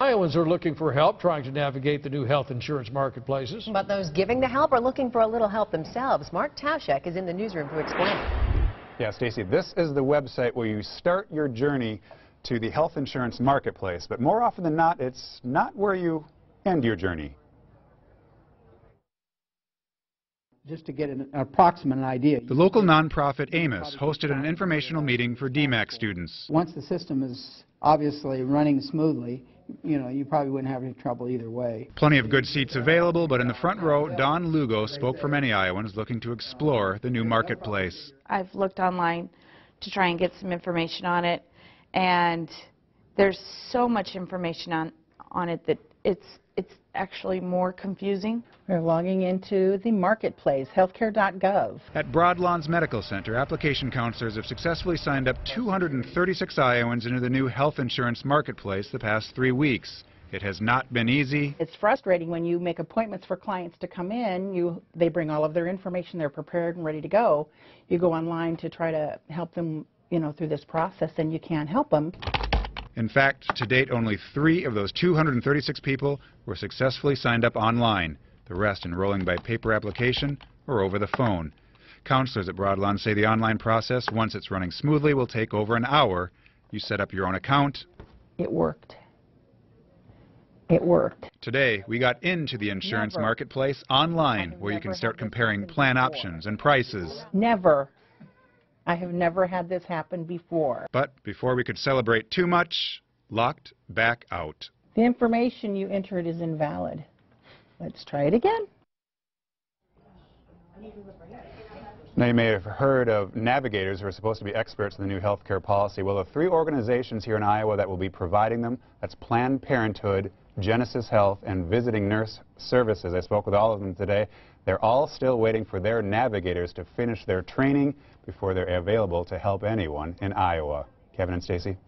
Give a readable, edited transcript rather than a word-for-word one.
Iowans are looking for help trying to navigate the new health insurance marketplaces. But those giving the help are looking for a little help themselves. Mark Tauschek is in the newsroom to explain. Yeah, Stacy, this is the website where you start your journey to the health insurance marketplace. But more often than not, it's not where you end your journey. Just to get an approximate idea. The local nonprofit Amos hosted an informational meeting for DMAC students. Once the system is obviously running smoothly, you probably wouldn't have any trouble either way. Plenty of good seats available, but in the front row, Dawn Lugo spoke for many Iowans looking to explore the new marketplace. I've looked online to try and get some information on it, and there's so much information on it that it's actually more confusing. We're logging into the marketplace, healthcare.gov. At Broadlawns Medical Center, application counselors have successfully signed up 236 Iowans into the new health insurance marketplace the past 3 weeks. It has not been easy. It's frustrating when you make appointments for clients to come in. They bring all of their information, they're prepared and ready to go. You go online to try to help them, through this process, and you can't help them. In fact, to date, only 3 of those 236 people were successfully signed up online, the rest enrolling by paper application or over the phone. Counselors at Broadlawn say the online process, once it's running smoothly, will take over an hour. You set up your own account. It worked. It worked. Today, we got into the insurance marketplace online, where you can start comparing plan options and prices. I have never had this happen before. But before we could celebrate too much, locked back out. The information you entered is invalid. Let's try it again. Now, you may have heard of navigators who are supposed to be experts in the new health care policy. Well, there are 3 organizations here in Iowa that will be providing them. That's Planned Parenthood, Genesis Health, and Visiting Nurse Services. I spoke with all of them today. They're all still waiting for their navigators to finish their training before they're available to help anyone in Iowa. Kevin and Stacy.